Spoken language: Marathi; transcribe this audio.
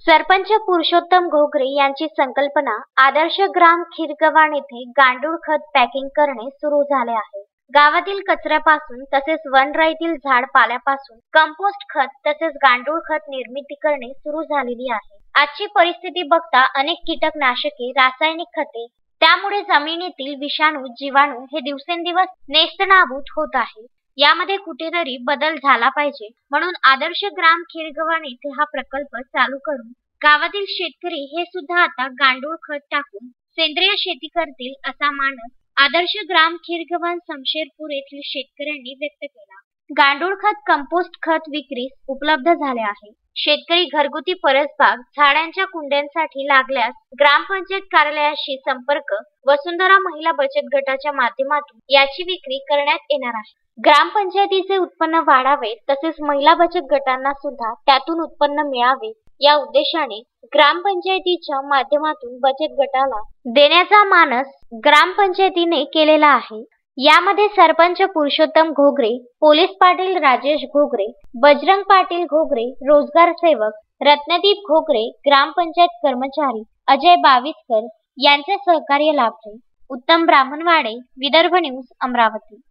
सरपंच पुरुषोत्तम घोगरे यांची संकल्पना आदर्श ग्राम खिरगव्हाण येथे गांडूळ खत पॅकिंग करणे सुरू झाले आहे। गावातील कचऱ्यापासून तसेच वनराईतील झाड पाल्यापासून कंपोस्ट खत तसेच गांडूळ खत निर्मिती करणे सुरू झालेली आहे। आजची परिस्थिती बघता अनेक कीटकनाशके, रासायनिक खते, त्यामुळे जमिनीतील विषाणू, जीवाणू हे दिवसेंदिवस नेस्तनाबूत होत आहे। यामध्ये कुठेतरी बदल झाला पाहिजे, म्हणून आदर्श ग्राम खिरगव्हाण येथे हा प्रकल्प चालू करून गावातील शेतकरी हे सुद्धा आता गांडूळ खत टाकून सेंद्रिय शेती करतील असा मानस आदर्श ग्राम खिरगव्हाण शमशेरपूर येथील शेतकऱ्यांनी व्यक्त केला। गांडूळ खत, कंपोस्ट खत विक्रीस उपलब्ध झाले आहे। शेतकरी घरगुती परसबाग, झाडांच्या कुंड्यांसाठी लागल्यास ग्रामपंचायत कार्यालयाशी संपर्क वसुंधरा महिला बचत गटाच्या माध्यमातून याची विक्री करण्यात येणार आहे। ग्रामपंचायतीचे उत्पन्न वाढावे तसेच महिला बचत गटांना सुद्धा त्यातून उत्पन्न मिळावे या उद्देशाने ग्रामपंचायतीच्या माध्यमातून बचत गटाला देण्याचा मानस ग्रामपंचायतीने केलेला आहे। यामध्ये सरपंच पुरुषोत्तम घोगरे, पोलीस पाटील राजेश घोगरे, बजरंग पाटील घोगरे, रोजगार सेवक रत्नदीप घोगरे, ग्रामपंचायत कर्मचारी अजय बाविस्कर यांचे सहकार्य लाभले। उत्तम ब्राह्मणवाडे, विदर्भ न्यूज, अमरावती।